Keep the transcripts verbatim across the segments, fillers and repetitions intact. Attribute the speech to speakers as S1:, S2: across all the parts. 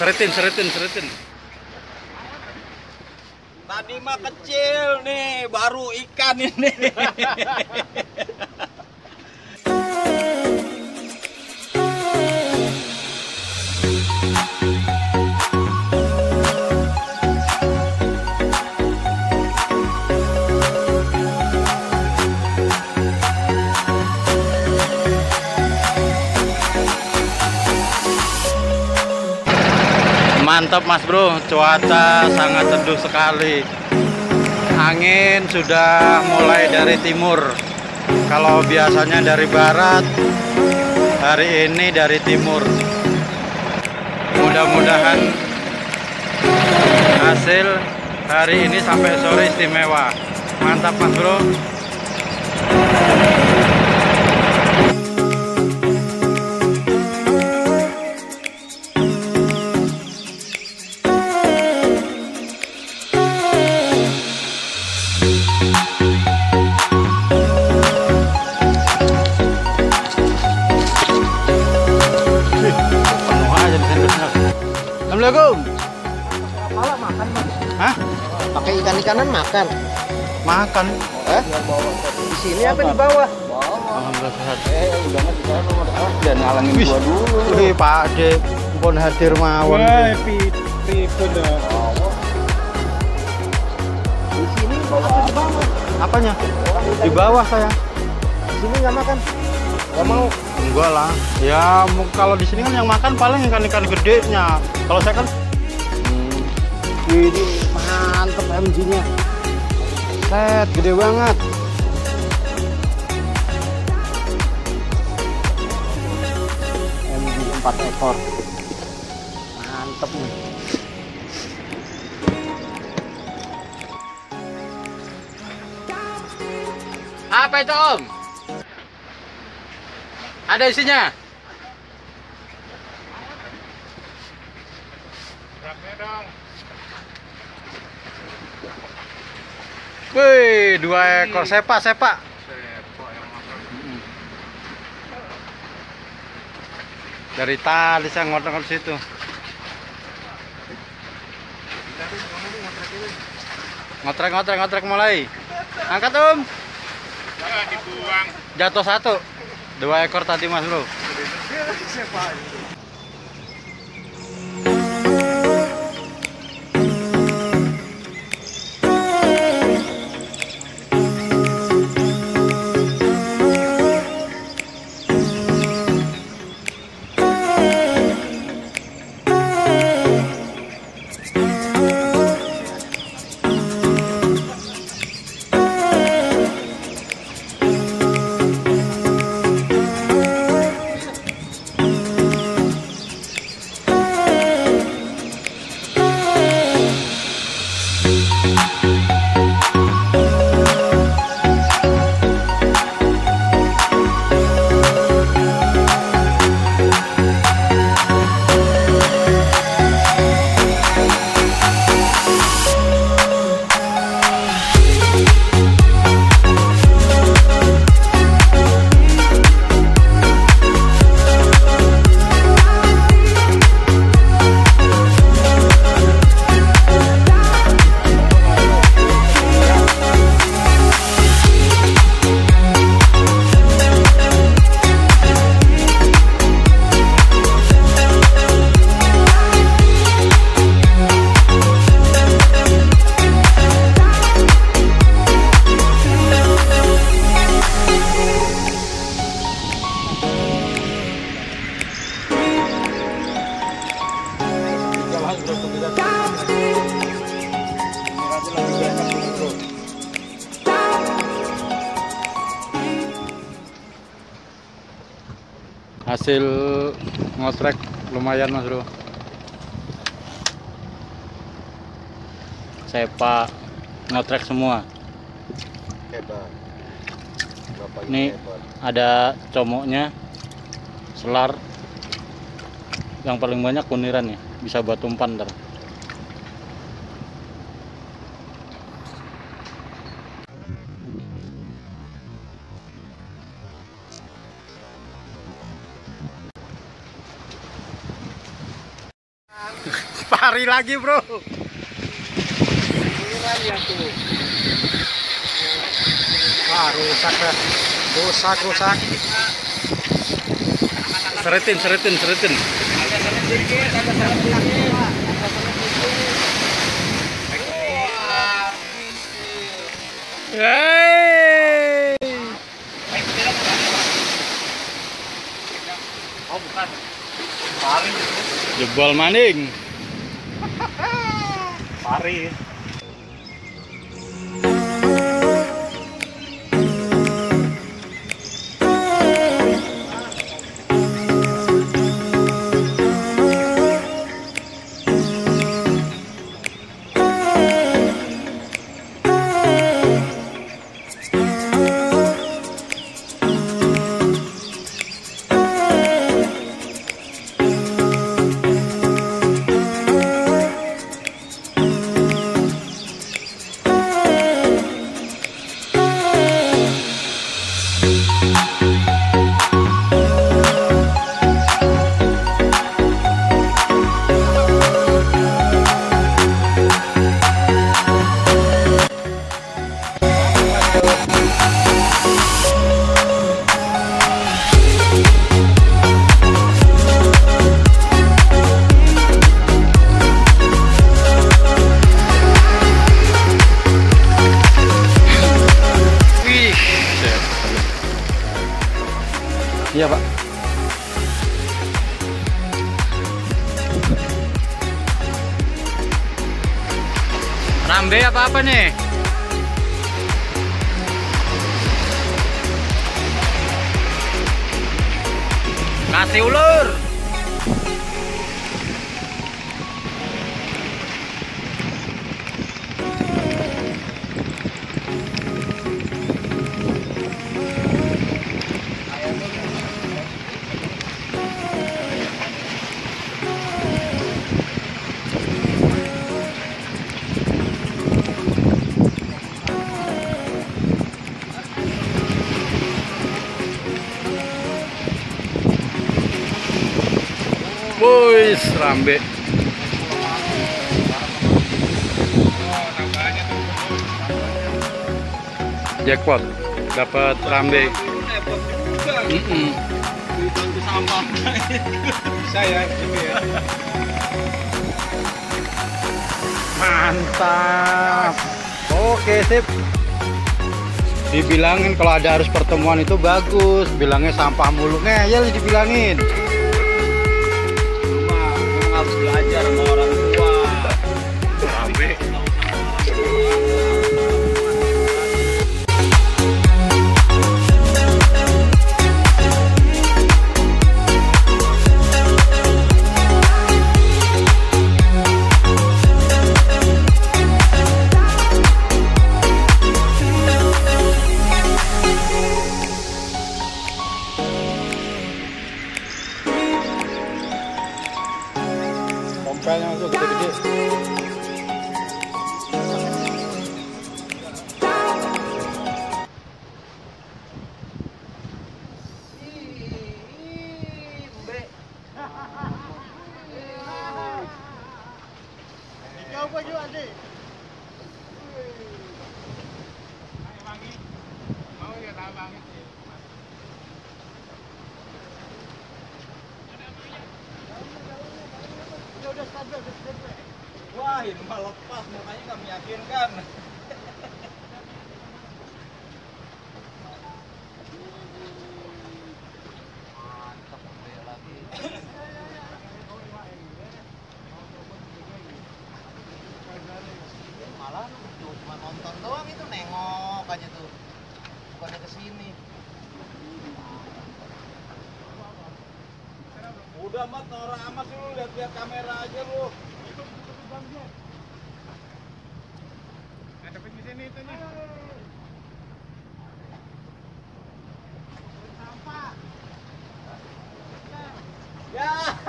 S1: Seretin, seretin, seretin.
S2: Tadi mah kecil nih, baru ikan ini.
S1: Mantap Mas Bro, cuaca sangat teduh sekali. Angin sudah mulai dari timur. Kalau biasanya dari barat, hari ini dari timur. Mudah-mudahan hasil hari ini sampai sore istimewa. Mantap Mas Bro. Assalamualaikum.
S2: Malah makan mas.
S1: Hah?
S2: Pakai ikan-ikanan makan.
S1: Makan.
S2: Eh? Di sini apa di bawah?
S1: Alhamdulillah sehat.
S2: Eh, udah di sana nomor ah, dan ngalangin gua dulu.
S1: Wih, Pak Ade, pun hadir mawon.
S2: Wah, pipi bener. Di sini apa di bawah?
S1: Apanya? Di bawah saya.
S2: Di sini nggak makan. Nggak mau.
S1: Enggak lah. Ya, mu- kalau di sini kan yang makan paling ikan-ikan gedenya. Kalau saya kan
S2: Hmm. Ini mantep M G-nya. Set, gede banget. M G empat ekor. Mantep nih.
S1: apa itu, Om? Ada isinya? Wih, dua ekor sepak, sepak. Dari tali saya ngotot ke situ. Ngotrek, ngotrek, ngotrek mulai. Angkat, Om.
S3: Jangan dibuang.
S1: Jatuh satu. Dua ekor tadi, Mas Bro. Hasil ngotrek lumayan, Mas Bro. Sepak ngotrek semua.
S2: Hebat.
S1: Ini ada comoknya, selar. Yang paling banyak kuniran ya, bisa buat umpan ntar. Lari lagi, bro.
S2: Pikiran ya tuh.
S1: Ah, rusak dah. Rusak, rusak. Seretin, seretin, seretin.
S2: Ada salah dikit, ada salah dikit. Ada salah dikit. Wah, pisil.
S1: Hey.
S2: Oh, bukan. Pari itu.
S1: Jebol maning.
S2: Pari.
S1: Iya, Pak. Rambe apa apa nih? Kasih ulur. Boys, rambe. Jackpot, dapat rambe.
S2: Repot juga.
S1: Mm -mm.
S2: Dibantu sampah. Bisa ya, gitu ya.
S1: Mantap. Oke, sip. Dibilangin kalau ada arus pertemuan itu bagus. Bilangnya sampah mulu ngeyel dibilangin.
S2: Cuma memang harus belajar sama orang tua.
S1: Rambe. Pompelnya masuk gede-gede.
S2: Wah, ini mah lepas, mukanya nggak meyakinkan. Mantap, gede lagi. Malah tuh cuma nonton doang itu, nengok aja tuh. Bukannya kesini. Udah mat, norak amat sih lu, lihat-lihat kamera aja lu.
S3: Ada di sini itu nih.
S2: Ya.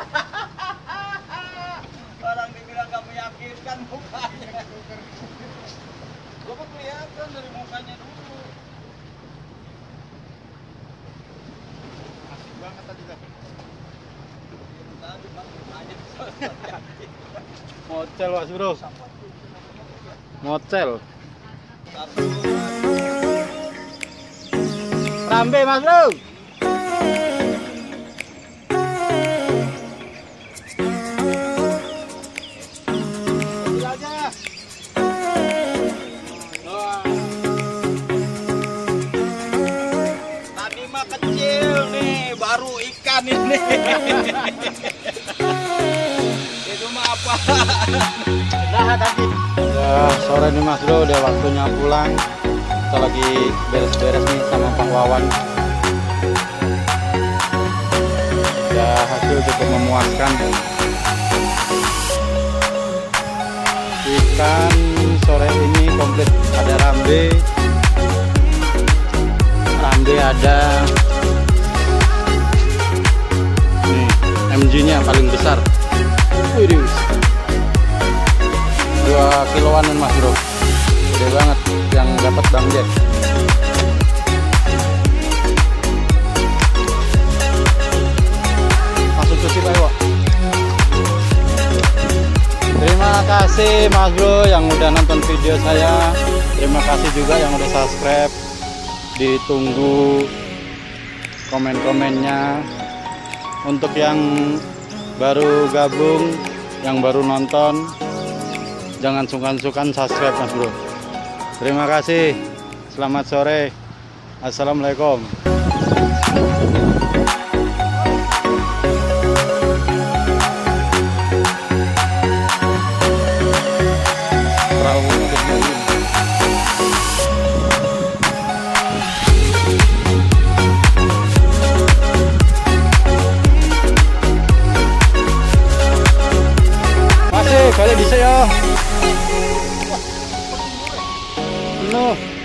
S2: Orang dibilang gak meyakinkan mukanya. Gua kan kelihatan dari mukanya dulu.
S3: Asik banget tadi tuh.
S2: Tadi bang, aja
S1: Mocel Mas Bro. Mocel. Rambe Mas Bro.
S2: Tadi mah kecil nih, baru ikan ini. Itu mah apa?
S1: Nah, tadi. Ya, sore nih Mas Bro, udah waktunya pulang. Kita lagi beres-beres nih sama Pak Wawan. Ya, hasil cukup memuaskan. Ikan sore ini komplit, ada rambe. Rambe ada. Nih, M G-nya paling besar. Widih. dua kiloan Mas Bro, gede banget yang dapat Bang Jack. Masuk cuci Pak Iwo. Terima kasih Mas Bro yang udah nonton video saya. Terima kasih juga yang udah subscribe. Ditunggu komen-komennya. Untuk yang baru gabung, yang baru nonton, jangan sungkan-sungkan subscribe Mas Bro. Terima kasih. Selamat sore. Assalamualaikum. Masih, balik bisa ya. No.